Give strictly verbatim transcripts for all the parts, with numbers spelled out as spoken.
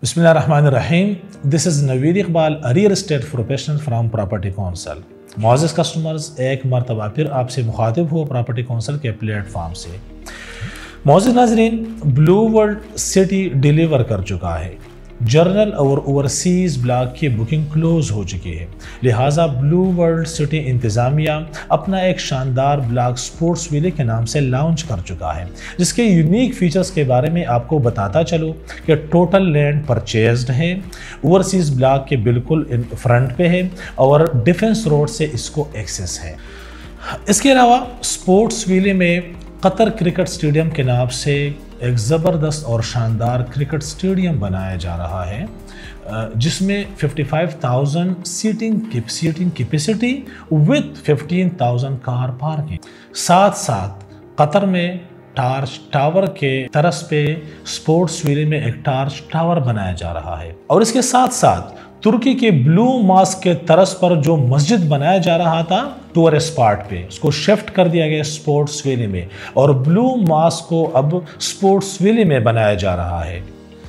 बिस्मिल्लाहिर्रहमानिर्रहीम। This is Naveed Iqbal, a real estate professional from property council. मुअज़्ज़ज़ customers, एक मरतबा फिर आपसे मुखातिब हो प्रॉपर्टी काउंसिल के प्लेटफॉर्म से। मुअज़्ज़ज़ नाज़रीन, ब्लू वर्ल्ड सिटी डिलीवर कर चुका है। जर्नल और ओवरसीज़ ब्लॉक की बुकिंग क्लोज हो चुकी है, लिहाजा ब्लू वर्ल्ड सिटी इंतज़ामिया अपना एक शानदार ब्लॉक स्पोर्ट्स विले के नाम से लॉन्च कर चुका है, जिसके यूनिक फीचर्स के बारे में आपको बताता चलो कि टोटल लैंड परचेज्ड है, ओवरसीज़ ब्लॉक के बिल्कुल इन फ्रंट पे है और डिफेंस रोड से इसको एक्सेस है। इसके अलावा स्पोर्ट्स विले में कतर क्रिकेट स्टेडियम के नाम से एक ज़बरदस्त और शानदार क्रिकेट स्टेडियम बनाया जा रहा है, जिसमें पचपन हज़ार सीटिंग सीटिंग कैपेसिटी विद पंद्रह हज़ार कार पार्किंग। साथ साथ कतर में टार्च टावर के तरस पे स्पोर्ट्स विले में एक टार्च टावर बनाया जा रहा है और इसके साथ साथ तुर्की के ब्लू मॉस्क के तरस पर जो मस्जिद बनाया जा रहा था टूरिस्ट स्पॉट पे, उसको शिफ्ट कर दिया गया स्पोर्ट्स विले में और ब्लू मॉस्क को अब स्पोर्ट्स विले में बनाया जा रहा है।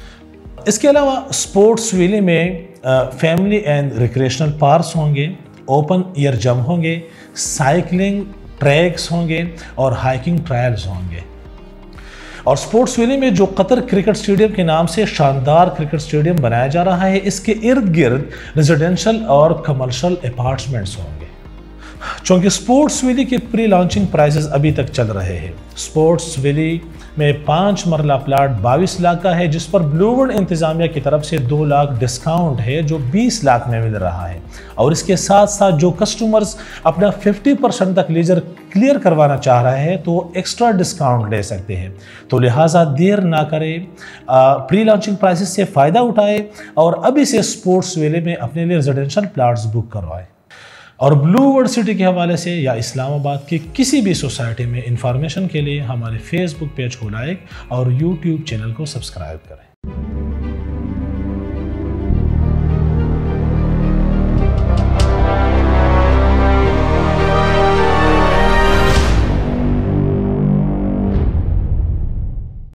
इसके अलावा स्पोर्ट्स विले में फैमिली एंड रिक्रिएशनल पार्क्स होंगे, ओपन एयर जिम होंगे, साइकिलिंग ट्रैक्स होंगे और हाइकिंग ट्रायल्स होंगे। और स्पोर्ट्स विले में जो कतर क्रिकेट स्टेडियम के नाम से शानदार क्रिकेट स्टेडियम बनाया जा रहा है, इसके इर्द गिर्द रेजिडेंशियल और कमर्शियल अपार्टमेंट्स होंगे। चूँकि स्पोर्ट्स विले के प्री लॉन्चिंग प्राइसेस अभी तक चल रहे हैं, स्पोर्ट्स विले में पाँच मरला प्लाट बाईस लाख का है, जिस पर ब्लू वर्ल्ड इंतज़ामिया की तरफ से दो लाख डिस्काउंट है जो बीस लाख में मिल रहा है। और इसके साथ साथ जो कस्टमर्स अपना पचास परसेंट तक लीजर क्लियर करवाना चाह रहे हैं तो वो एक्स्ट्रा डिस्काउंट ले सकते हैं। तो लिहाजा देर ना करें, प्री लॉन्चिंग प्राइसेस से फ़ायदा उठाए और अभी से स्पोर्ट्स विले में अपने लिए रेजिडेंशियल प्लाट्स बुक करवाएं। और ब्लू वर्ल्ड सिटी के हवाले से या इस्लामाबाद की किसी भी सोसाइटी में इंफॉर्मेशन के लिए हमारे फेसबुक पेज को लाइक और यूट्यूब चैनल को सब्सक्राइब करें।